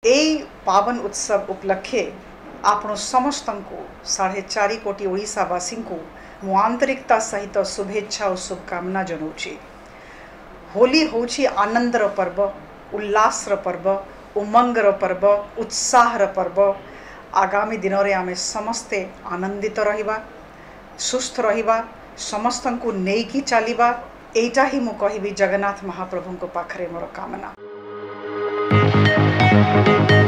एई पावन उत्सव उपलक्षे आपण समस्त को 4.5 कोटी ओडिशावासी को मु आंतरिकता सहित शुभेच्छा और शुभकामना जनाऊँगी। होली होची आनंदर पर्व, उल्लासर पर्व, उमंगर पर्व, उत्साहर पर्व। आगामी दिन में आमे समस्ते आनंदित रहिबा, सुस्थ रहिबा, समस्त को नेकी चलिबा, एटा ही मु कहिबी जगन्नाथ महाप्रभु को पाखरे मोर कामना।